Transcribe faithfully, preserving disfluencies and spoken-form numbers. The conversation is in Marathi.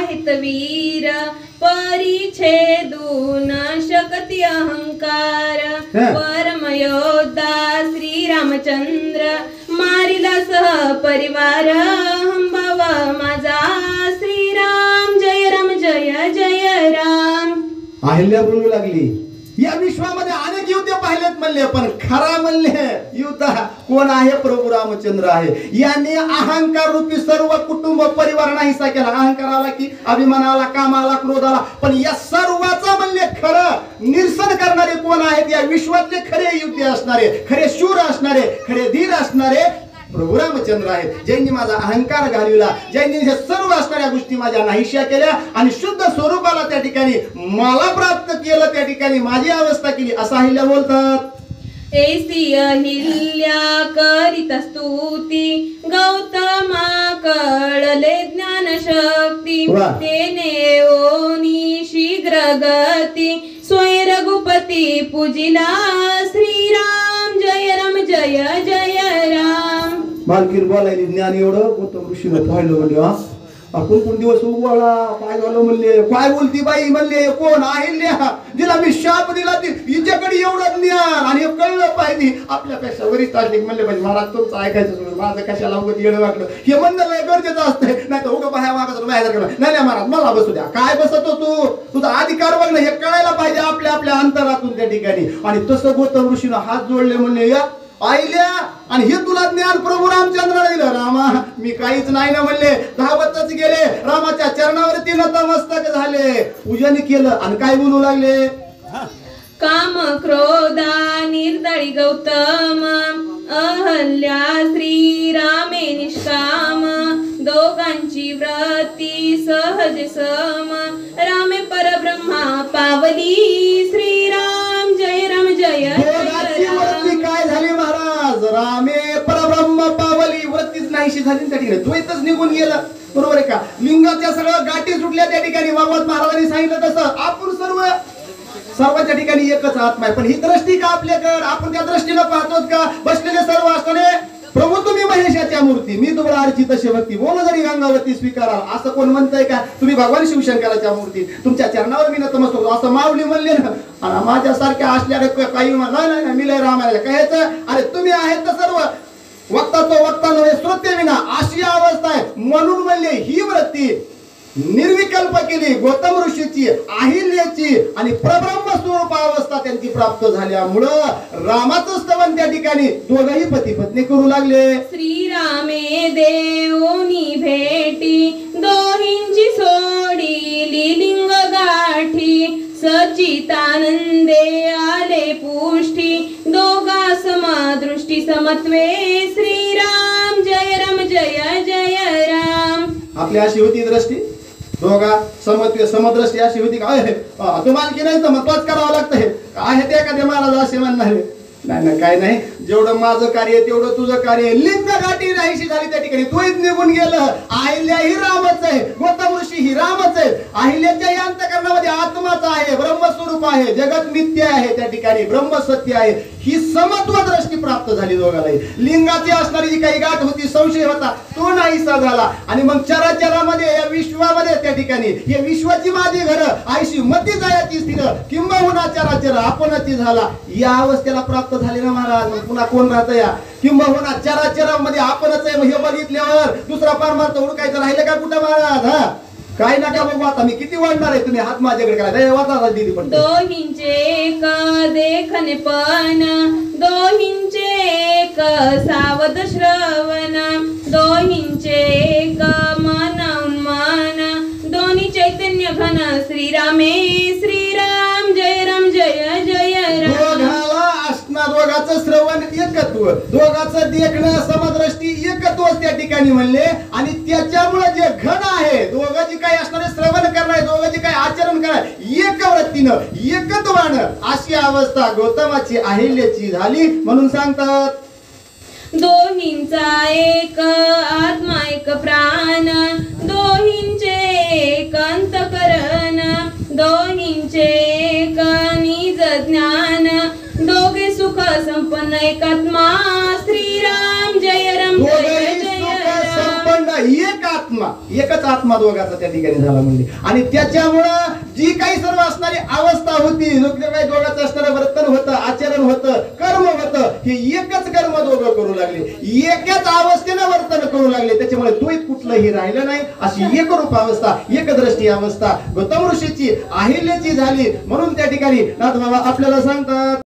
आहेत वीर परिच्छेदून शकती अहंकार परमयोद्धा श्रीरामचंद्र मारिला सह परिवार हंबावा माझा श्रीराम जय राम जय जय राम. अहिल्या बोलू लागली या विश्वामध्ये अनेक युद्ध पाहिलेत म्हणले पण खरा म्हणले युद्ध कोण आहे प्रभू रामचंद्र आहे. यांनी अहंकार रूपी सर्व कुटुंब परिवार नाहीसा केला. अहंकार आला की अभिमान आला काम आला क्रोध आला पण या सर्वाचा म्हणले खरं निरसन करणारे कोण आहेत या विश्वातले खरे युद्ध असणारे खरे शूर असणारे खरे धीर असणारे प्रभू रामचंद्र आहेत. ज्यांनी माझा अहंकार घालविला ज्यांनी हे सर्व असणाऱ्या गोष्टी माझ्या नाहीशा केल्या आणि शुद्ध स्वरूपाला त्या ठिकाणी मला प्राप्त केलं त्या ठिकाणी माझी अवस्था केली असं अहिल्या बोलतात. ऐसी अहिल्या करीत स्तुती गौतमा कळले ज्ञान शक्ती तेने ओनी शीघ्र गती स्वय रघुपती पूजिला श्रीराम जय राम जय जय राम. मालकीर बोलायली ज्ञान एवढं गौतम ऋषीने पाहिलं म्हणले हा आपण कोण दिवस उगवला काय झालं म्हणले काय बोलती बाई म्हणले कोण अहिल्या जिला मी शाप दिला ती हिच्याकडे एवढं ज्ञान आणि कळलं पाहिजे आपल्यापेक्षा वरिष्ठ असले म्हणले पाहिजे महाराज तुमचं ऐकायचं माझं कशाला उगत येणं वाटलं हे म्हणणं लय गरजेचं असतंय नाही तर उगं बाहेर मागायचं बाहेर नाही नाही महाराज मला बसू द्या काय बसतो तू तुझा अधिकार बघ ना हे कळायला पाहिजे आपल्या आपल्या अंतरातून त्या ठिकाणी. आणि तसं गौतम ऋषीनं हात जोडले म्हणले या आईल्या आणि हे तुला ज्ञान प्रभू रामचंद्राने दिलं. रामा मी काहीच नाही ना म्हणले धावतच गेले रामाच्या चरणावरती नतमस्तक झाले पूजन केलं आणि काय बोलू लागले काम क्रोधा निर्दळी गौतम अहल्या श्रीरामे निष्काम दोघांची व्रती सहज सम रामे परब्रह्मा पावली श्रीराम जय राम जय काय झाली महाराज रामे परब्रह्म पावली वृत्तीच नाहीशी झाली त्या ठिकाणी द्वैतच निघून गेलं. बरोबर आहे का. लिंगाच्या सगळं गाठी सुटल्या त्या ठिकाणी भागवत महाराजांनी सांगितलं तसं आपण सर्व सर्वांच्या ठिकाणी एकच आत्मा आहे पण ही दृष्टी का आपल्याकडे आपण त्या दृष्टीनं पाहतोत का बसलेले सर्व असताना प्रभू तुम्ही महेशाच्या मूर्ती मी तुम्हाला अर्चित भक्ती बोल जरी गंगावती स्वीकारा असं कोण म्हणतंय का. तुम्ही भगवान शिवशंकराच्या मूर्ती तुमच्या चरणावर मी नतमस्तक असं माऊली म्हणले ना आणि माझ्यासारख्या असल्या काही नाही नाही मी लय रामायला कहायचं अरे तुम्ही आहेत तर सर्व वक्ता तो वक्ता नव्हे श्रोते विना अशी अवस्था आहे म्हणून म्हणले ही वृत्ती निर्विकल्प केली गौतम ऋषीची अहिल्याची आणि प्रब्रह्म स्वरूप अवस्था त्यांची प्राप्त झाल्यामुळं रामाचं स्तवन त्या ठिकाणी दोघही पती पत्नी करू लागले. श्रीरामे देवोनी भेटी दोहींची सोडी लिंग गाठी सचितानंदे आले पुष्टी दोघा समदृष्टी समत्वे श्रीराम जय राम जय जय राम. आपली अशी होती दृष्टी दोघा समत्व समदृष्टी अशी होती का तुम्हाला की नाही मग तोच करावं लागतं आहे ते एखाद्या महाराज असे म्हणणार नाही ना काय नाही जेवढं माझं कार्य तेवढं तुझं कार्य लिंग गाठी नाहीशी झाली त्या ठिकाणी तोच निघून गेलं. अहिल्या ही रामच आहे गौतम ऋषी ही रामच आहे अहिल्याच्या या अंतकरणामध्ये आत्माच आहे ब्रह्मस्वरूप आहे जगत मिथ्य आहे त्या ठिकाणी ब्रह्म सत्य आहे ही समत्व दृष्टी प्राप्त झाली दोघांनाही. लिंगाची असणारी जी काही गाठ होती संशय होता तो नाहीसा झाला आणि मग चराचरामध्ये या विश्वामध्ये त्या ठिकाणी हे विश्वाची माझी घर आईशी मती जायची स्थिर किंबहुना चराचर आपणची झाला या अवस्थेला प्राप्त झाले ना महाराज. पुन्हा कोण राहतं या किंबहुना चराचरामध्ये आपणच आहे हे बघितल्यावर दुसरा परमार्थ ओळखायचं राहिलं का कुठं महाराज. हा काय नका बघू आता मी किती वाढणार आहे तुम्ही हात माझ्याकडे करा वाचा दिली पण दोहींचे एक देखणे पण दोहींचे एक सावध श्रवण दोहींचे एक मन उन्मान दोन्ही चैतन्य घन श्रीरामे श्रीराम जय राम जय जय राम. दोघाचं श्रवण एकत्व दोघाचं देखणं समदृष्टी एकत्व त्या ठिकाणी म्हणले आणि त्याच्यामुळे जे घन आहे दोघं जी काही असणारे श्रवण करणार दोघं जी काही आचरण करणार एक वृत्तीनं एकत्वानं अशी अवस्था गौतमाची अहिल्याची झाली म्हणून सांगतात दोहींचा एक आत्मा एक प्राण दोहींचे एक अंतकरण दोहींचे एक निज ज्ञान दोघे सुख संपन्न एकात्मा श्रीराम जय राम जय जय संपन्न एक आत्मा आत्मा एकच आत्मा दोघाचा त्या ठिकाणी झाला म्हणजे. आणि त्याच्यामुळं जी काही सर्व असणारी अवस्था होती, जो काही दोघांचं असणारं वर्तन होतं, आचरण होतं, कर्म होतं, हे एकच कर्म दोघं करू लागले, एकच अवस्थेनं वर्तन करू लागले. त्याच्यामुळे द्वैत कुठलंही राहिलं नाही. अशी एकरूप अवस्था, एकदृष्टी अवस्था गौतम ऋषीची अहिल्याची झाली. म्हणून त्या ठिकाणी नाथ बाबा आपल्याला सांगतात